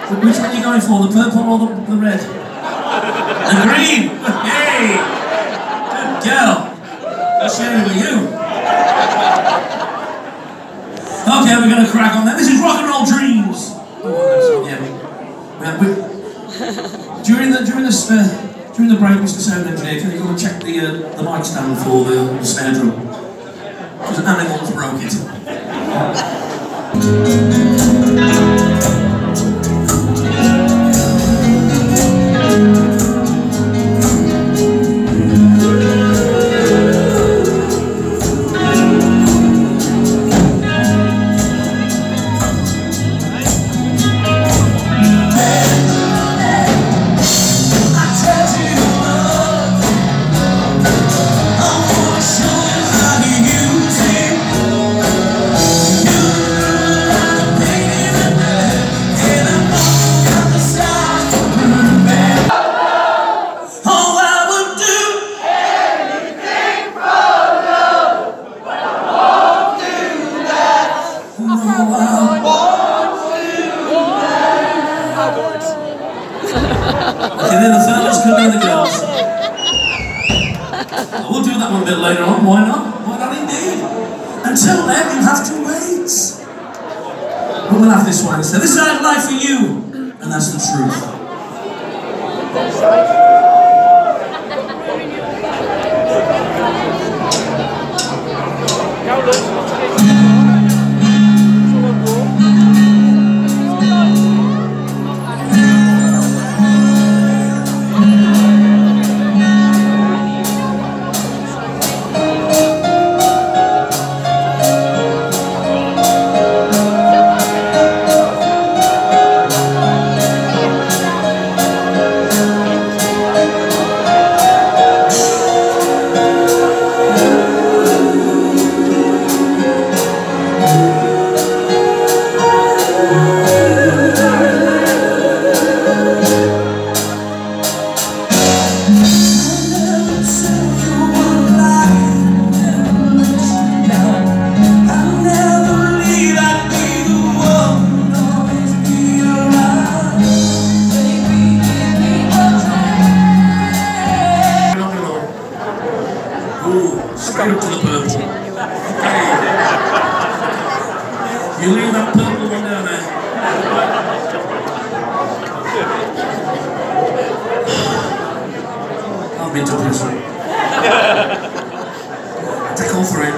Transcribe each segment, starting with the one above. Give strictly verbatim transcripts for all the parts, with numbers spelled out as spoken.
Which one are you going for, the purple or the, the red? The green! Hey! Good girl! I'll share it with you. Okay, we're going to crack on then. This is Rock and Roll Dreams. Oh, yeah, we, we, during the during the uh, during the break, Mister Sound Engineer, can you go and check the uh, the mic stand for the, the snare drum? Because animals broke it. Okay, then the fellas could be the girls. We'll do that one a bit later on, why not? Why not indeed? Until then, you'll have to wait. But we'll have this one instead. This is I'd Lie For You, and that's the truth. Straight up to the purple. Hey. You leave that purple one down there. I've been to prison. Take all three.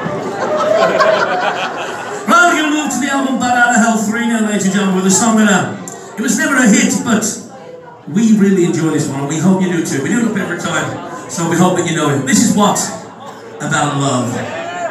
Right, we're going to move to the album Bad Out of Hell three now, ladies and gentlemen, with a song that uh, it was never a hit, but we really enjoy this one, and we hope you do too. We do it up every time, so we hope that you know it. This is What About Love.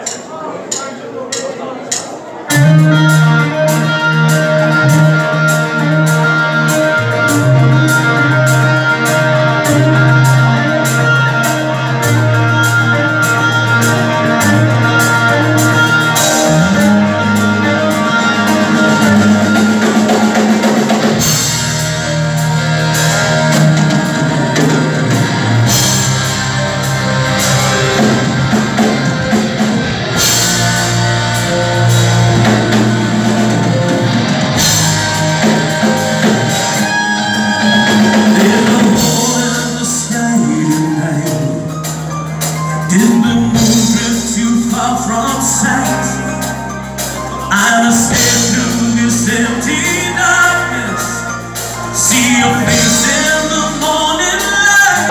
I'm a step through this empty darkness. See your face in the morning light.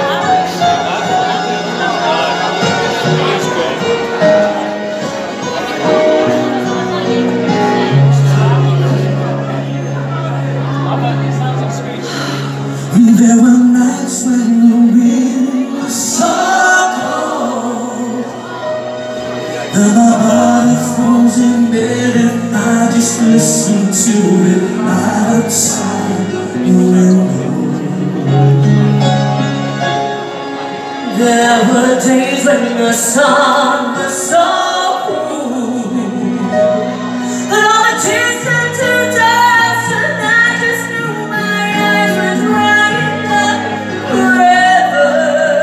There were nights when the wind was so cold, and my body froze in bed, and I just listened to it outside the window. There were days when the sun was so cool, but all the tears turned to dust, and I just knew my eyes were drying up forever.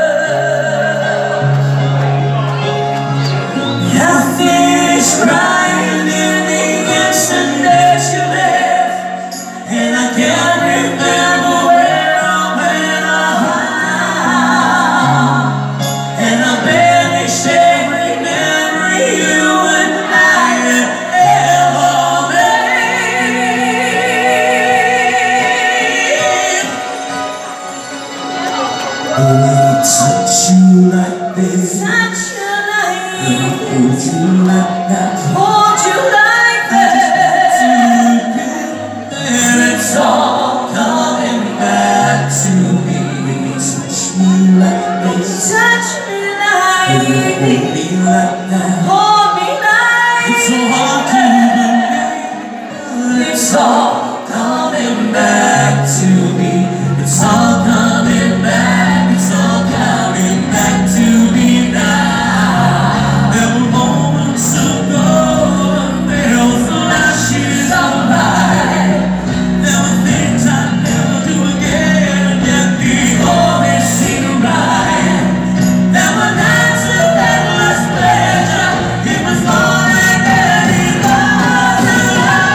I finished crying in the instant that you left, and I can't you like that, hold you like that. And it's all coming back to me. Touch me like this, Touch me like hold me like that. Hold me like It's so hard to believe, it's all coming back to me. It's all coming back, it's all coming back to me now. There were moments of gold, there were flashes of light. There were things I'd never do again, yet the only seemed right. There were nights of endless pleasure, it was more than any love to love.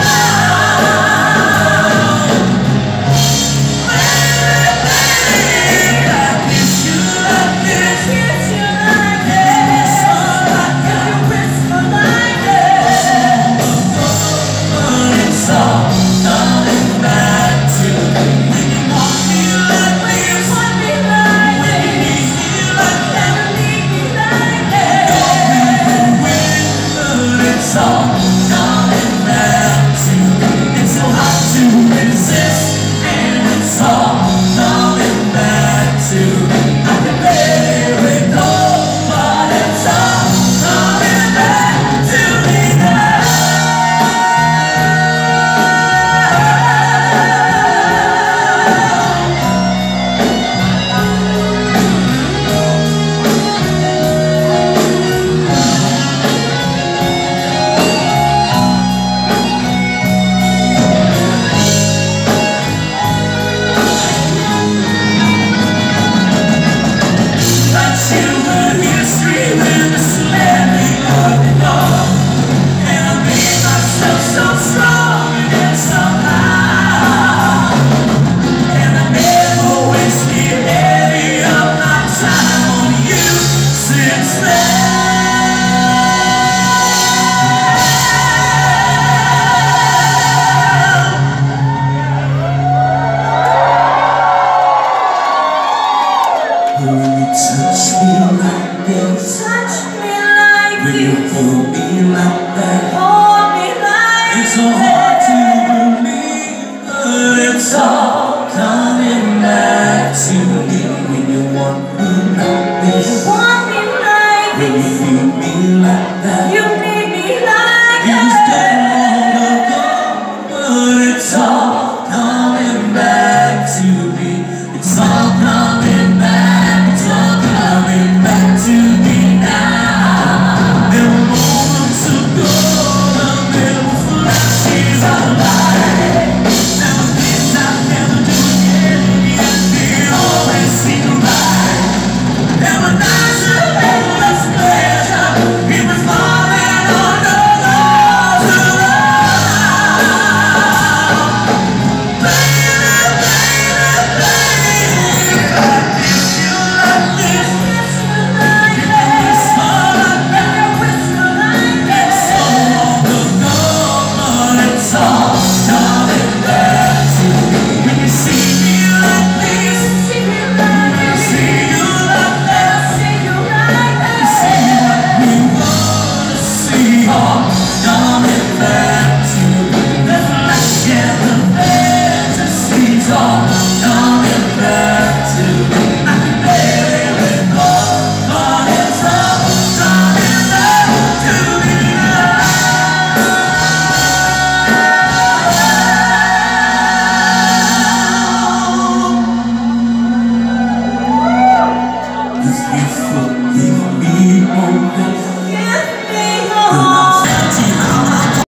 When you touch me like this, Touch me like when you this, hold me like that, hold me like it's so hard to believe, but it's all coming back to me. When you want me like this, Want me like when you this, feel me like that, you need me like it was that. dead long ago, but it's all coming back to me. It's all coming back, it's all coming back to me now. There were moments of gold, and there were flashes of light. There were things I'd never do again, yet they always seemed right. There were nights of endless pleasure, it was more than all the love to love. Baby, baby, baby, I miss you like this. It's all I know, it's so long ago, but it's all coming back to me. When you see me like this, see you like that, see what we wanna see, all coming back to me. The flesh and the fantasies, all coming back to me. I can barely recall, but it's all coming back to me now. With you